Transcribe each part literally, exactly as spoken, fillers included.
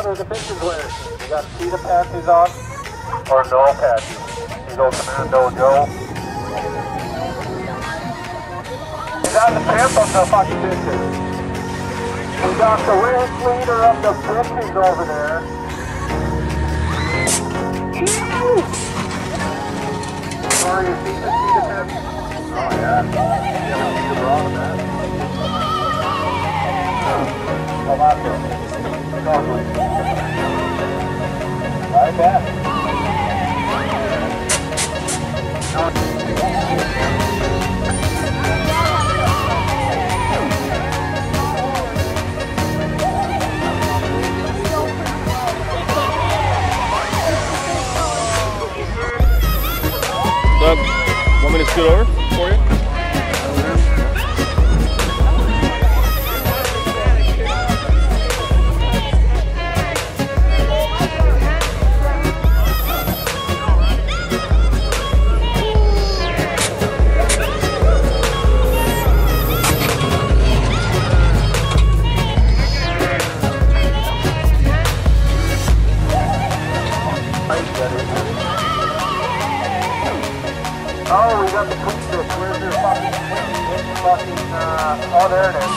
on or the bitches wearing? You got cheetah panties on or no panties? You go Commando Joe. You got the pimp of the fucking bitches. We got the ring leader of the bitches over there. Sorry, you see the cheetah panties? Oh yeah. Yeah, we see the bra on that. Come on, bro. Right back. Doug, want me to scoot over for you? Oh, we got the quick stick. Where's your fucking quick stick? Fucking, uh, oh, there it is.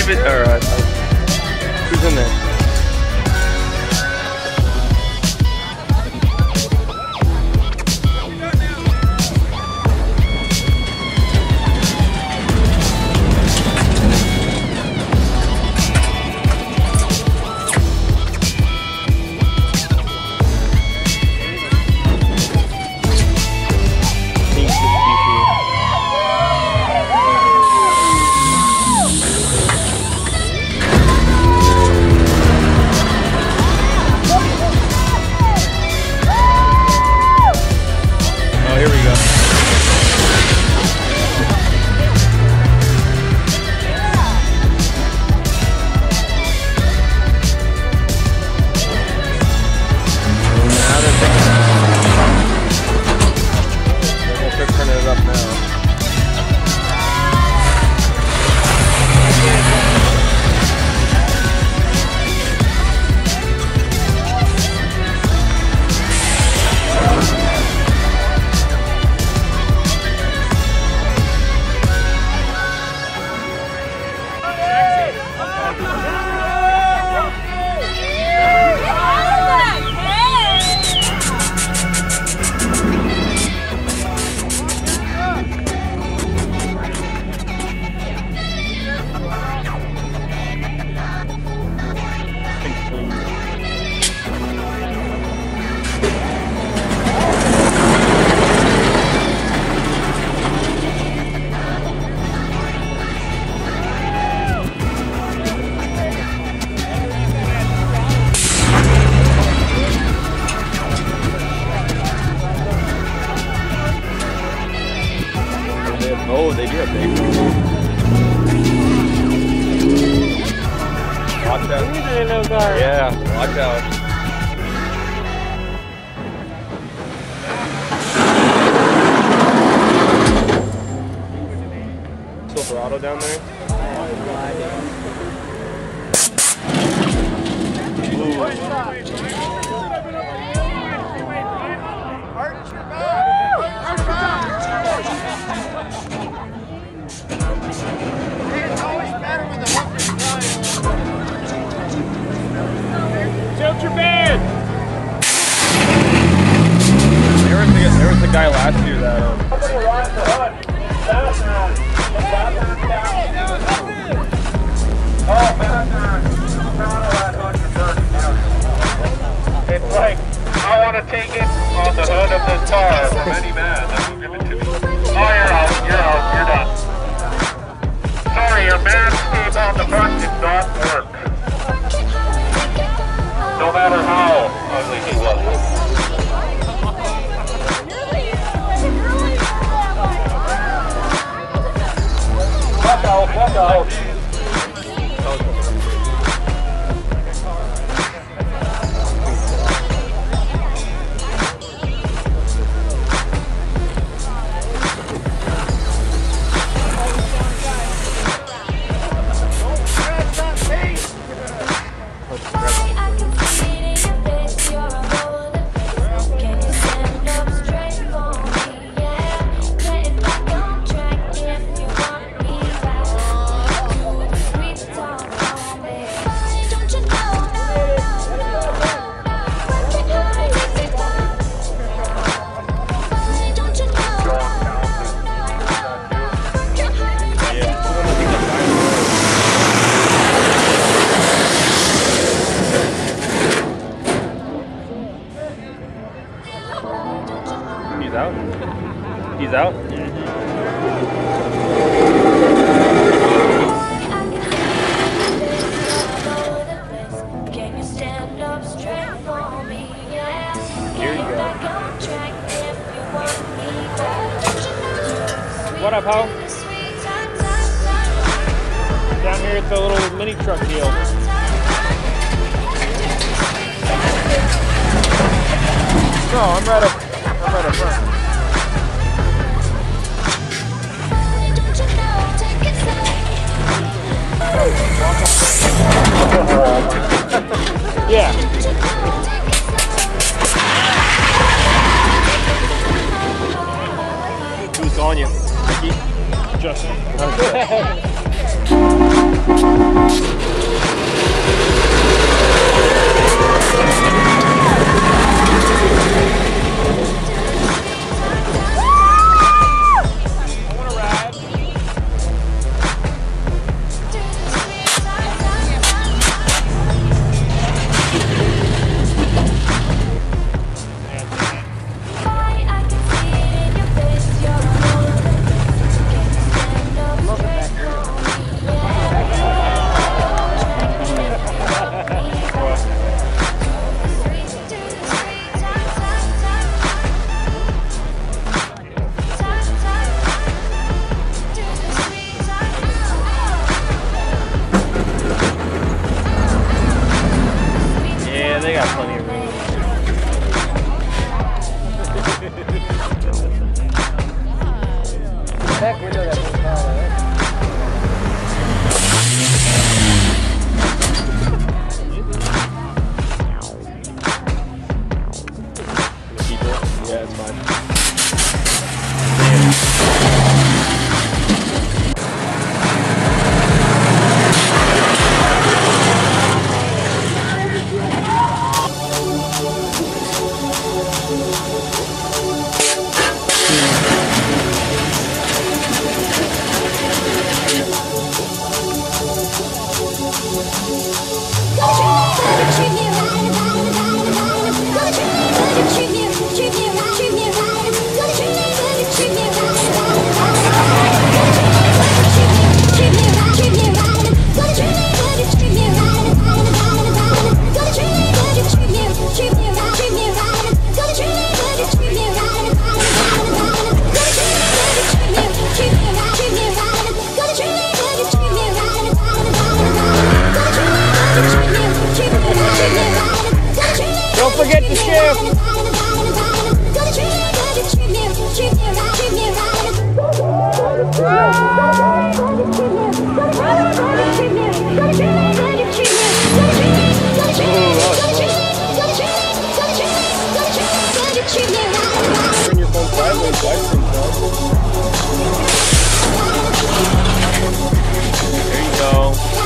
David, or uh, who's in there? Oh, they do have big. Watch out. Yeah, watch out. Silverado down there. Tilt your bed! There was the, there was the guy last year that um, it's like, I want to take it on the hood of this car from any man that will give it to me. Oh, you're out, you're out, you're done. Sorry, your manscape on the front did not work. No matter how ugly he was. Fuck out, fuck out. He's out. He's out. Here you go. What up, ho? Down here at the little mini truck deal. No, I'm right up. I'm right up front. Yeah. Who's on you? Ricky? Justin. Okay. Don't forget to shift. Bring your phone sideways, guys. There you go.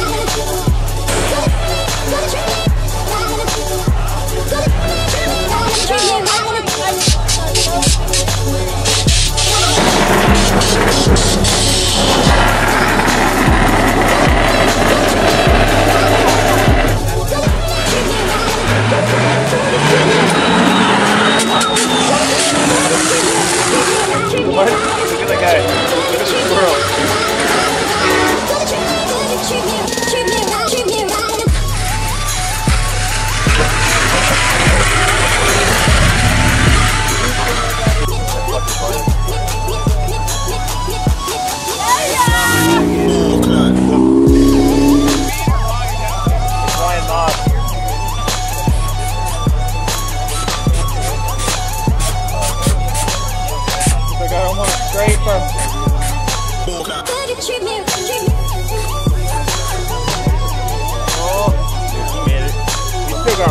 What? Look at that guy. Look at the squirrel. Straight from oh, he made it. We still got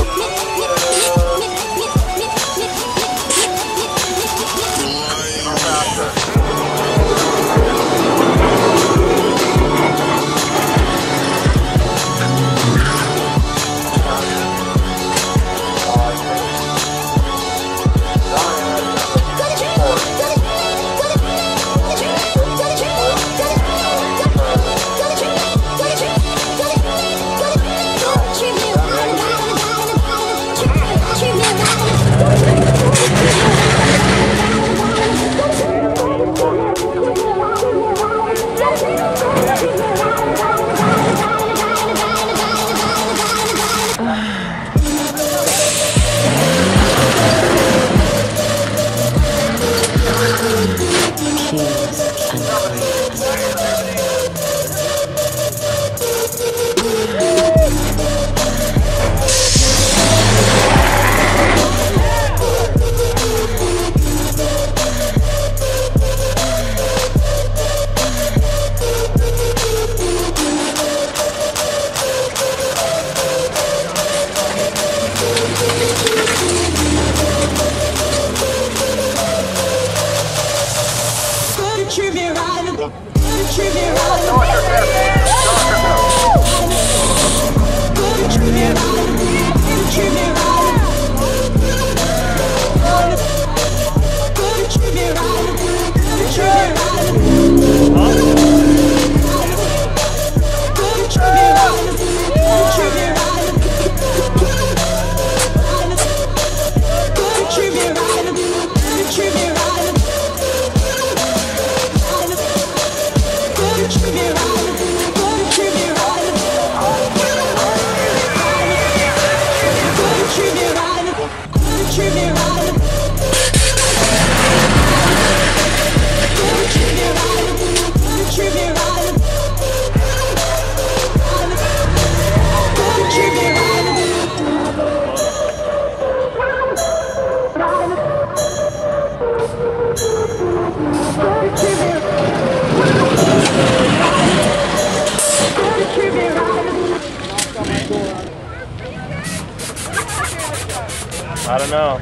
I don't know.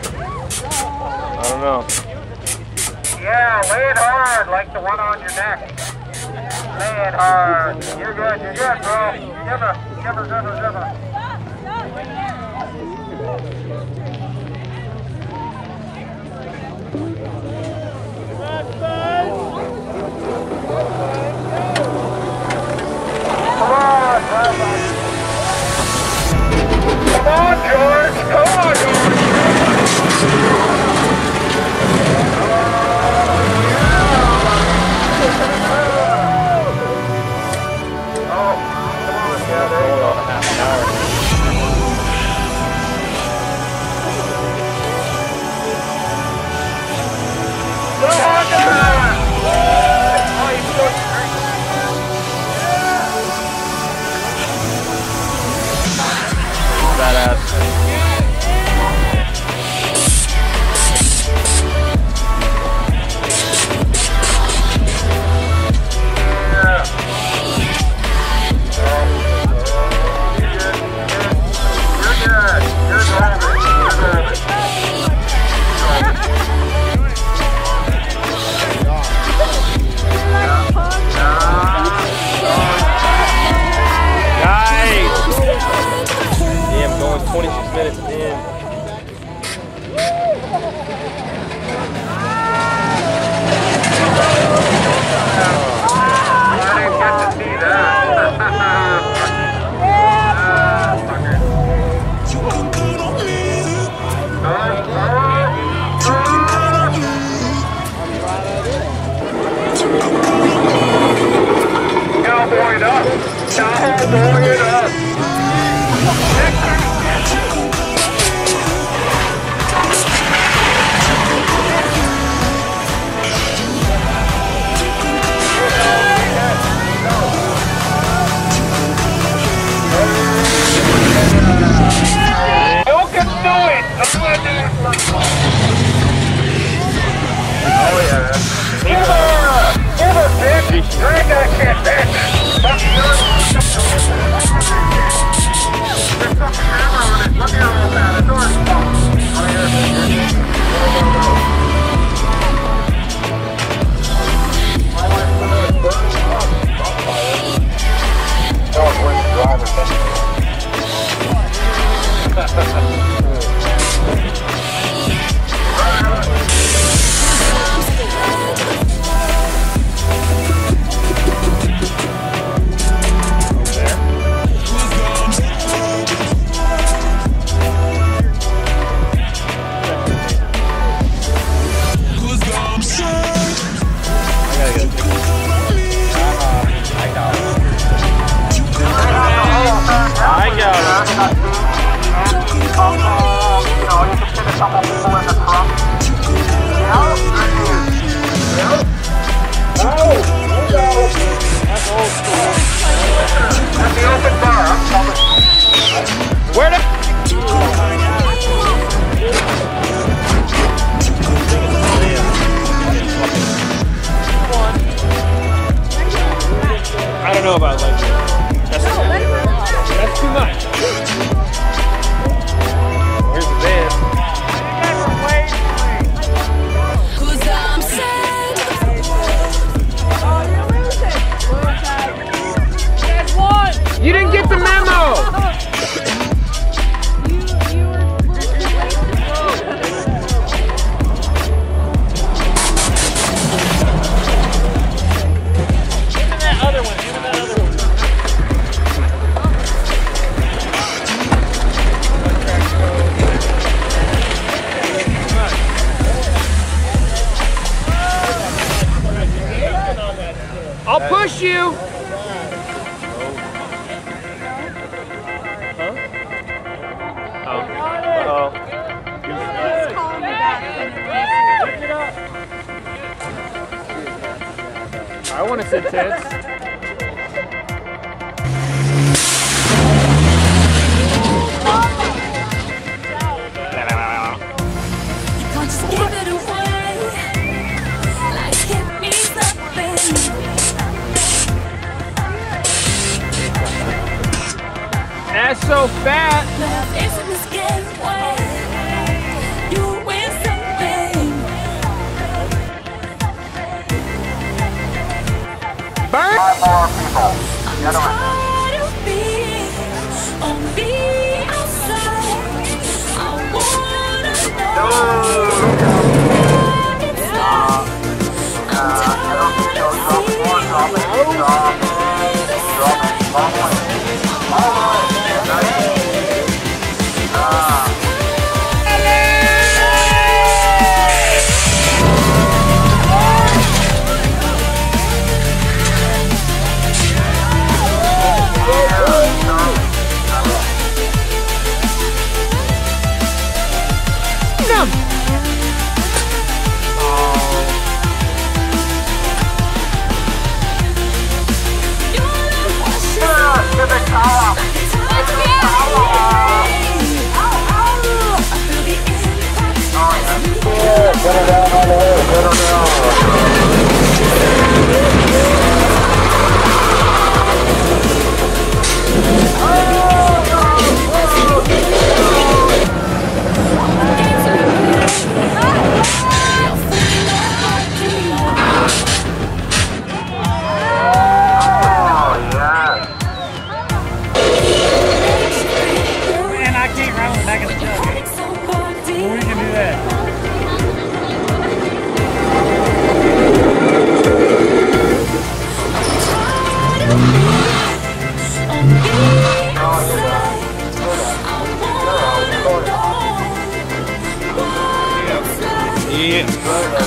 I don't know. Yeah, lay it hard like the one on your neck. Lay it hard. You're good, you're good, bro. Zimmer, zimmer, zimmer, zimmer. Come on, come on. badass. twenty-six minutes in. I didn't get to see that. Cowboy it up. Cowboy it up. Oh yeah. Give her! Give her, bitch! Drag that shit, bitch! Fuck you! There's fucking hammer on it. Look at all that. It's already fucked. Oh yeah. My wife's gonna burn it up. No one wins the driver's Where the I don't know about like that's, that's too much. Here's the van. Cause I'm sad. Oh, you're losing. You guys won. You didn't get the memo. I'll push you. Huh? Oh. Uh-oh. I want to sit tits. That's so fat. Love isn't this gateway. You win something. Burn. Five more people. Gentlemen. Tired of being on the outside. I wanna know what it's like. I'm tired of seeing Yeah. me